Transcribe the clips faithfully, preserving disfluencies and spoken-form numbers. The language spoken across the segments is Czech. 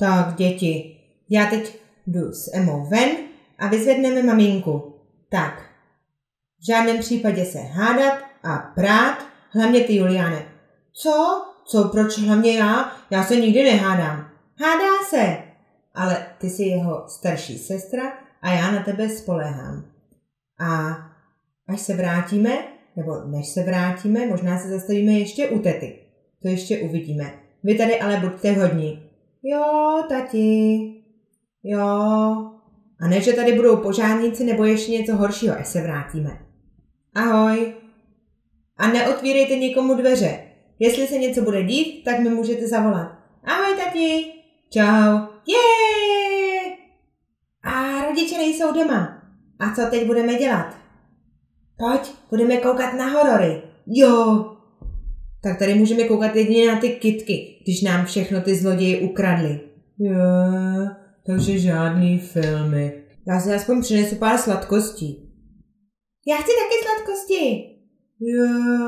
Tak, děti, já teď jdu s Emou ven a vyzvedneme maminku. Tak, v žádném případě se hádat a prát, hlavně ty, Juliane. Co? Co, proč hlavně já? Já se nikdy nehádám. Hádá se, ale ty jsi jeho starší sestra a já na tebe spoléhám. A až se vrátíme, nebo než se vrátíme, možná se zastavíme ještě u tety. To ještě uvidíme. Vy tady ale buďte hodní. Jo, tati. Jo. A ne, že tady budou požárníci nebo ještě něco horšího, až se vrátíme. Ahoj. A neotvírejte nikomu dveře. Jestli se něco bude dít, tak mi můžete zavolat. Ahoj, tati. Čau. Jej! A rodiče nejsou doma. A co teď budeme dělat? Pojď, budeme koukat na horory. Jo. Tak tady můžeme koukat jedině na ty kytky, když nám všechno ty zloději ukradli. Jo, takže žádný filmy. Já si aspoň přinesu pár sladkostí. Já chci taky sladkosti. Jo,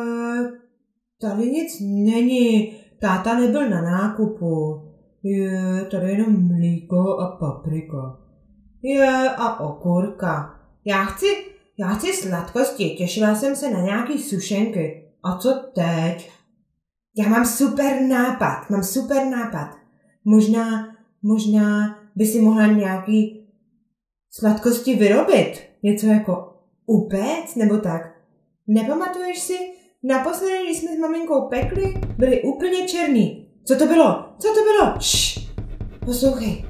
tady nic není. Táta nebyl na nákupu. Je, tady jenom mlíko a paprika. Je, a okurka. Já chci, já chci sladkosti. Těšila jsem se na nějaký sušenky. A co teď? Já mám super nápad, mám super nápad. Možná, možná by si mohla nějaký sladkosti vyrobit. Něco jako upéct nebo tak. Nepamatuješ si? Naposledy, když jsme s maminkou pekli, byly úplně černý. Co to bylo? Co to bylo? Šš, poslouchej.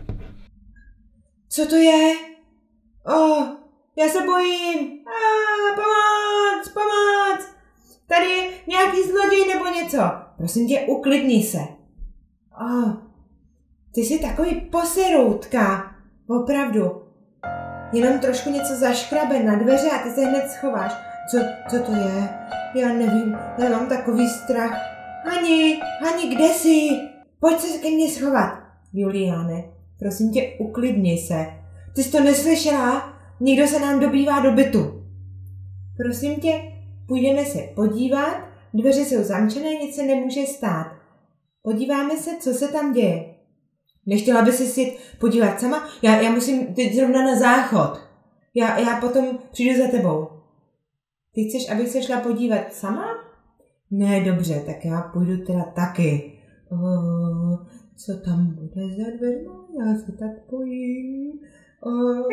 Co to je? Oh, já se bojím. Ah, pomoc, pomoc. Tady je nějaký zloděj nebo něco. Prosím tě, uklidni se. Oh, ty jsi takový poseroutka. Opravdu. Jenom trošku něco zaškrabe na dveře a ty se hned schováš. Co, co to je? Já nevím, já mám takový strach. Hani, Hani, kde jsi? Pojď se ke mně schovat. Juliane, prosím tě, uklidni se. Ty jsi to neslyšela? Někdo se nám dobývá do bytu. Prosím tě, půjdeme se podívat, dveře jsou zamčené, nic se nemůže stát. Podíváme se, co se tam děje. Nechtěla by si si podívat sama? Já, já musím teď zrovna na záchod. Já, já potom přijdu za tebou. Ty chceš, abych se šla podívat sama? Ne, dobře, tak já půjdu teda taky. Oh, co tam bude za dveřma? Já se tak bojím. Oh,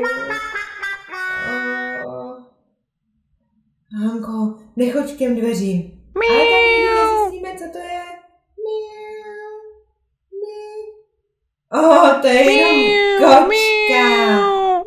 oh. Hanko, nechoď k těm dveřím. Miau. Ale tady nezjistíme, co to je. Miau. Miau. Oh, to je jenom kočka.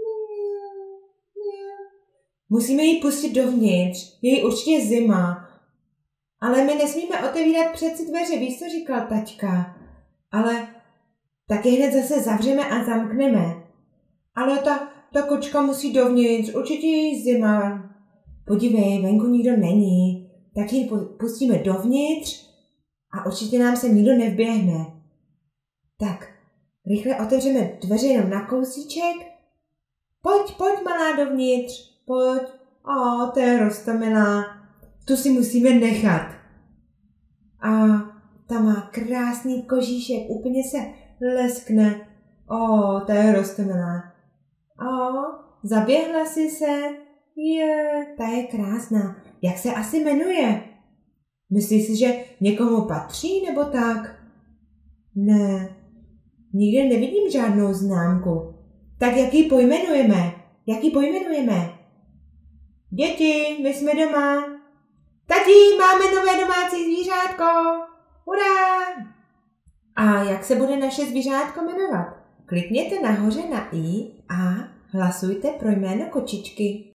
Musíme ji pustit dovnitř. Je jí určitě zima. Ale my nesmíme otevírat přeci dveře, víš, co říkal taťka. Ale taky hned zase zavřeme a zamkneme. Ale ta, ta kočka musí dovnitř, určitě je jí zima. Podívej, venku nikdo není. Tak ji pustíme dovnitř a určitě nám se nikdo nevběhne. Tak, rychle otevřeme dveře jenom na kousíček. Pojď, pojď, malá, dovnitř. Pojď. O, to je roztomilá. Tu si musíme nechat. A ta má krásný kožíšek, úplně se leskne. O, to je roztomilá. O, zaběhla si se. Je, ta je krásná. Jak se asi jmenuje? Myslíš si, že někomu patří nebo tak? Ne, nikde nevidím žádnou známku. Tak jak ji pojmenujeme? Jak ji pojmenujeme? Děti, my jsme doma. Tati, máme nové domácí zvířátko. Hurá! A jak se bude naše zvířátko jmenovat? Klikněte nahoře na i a hlasujte pro jméno kočičky.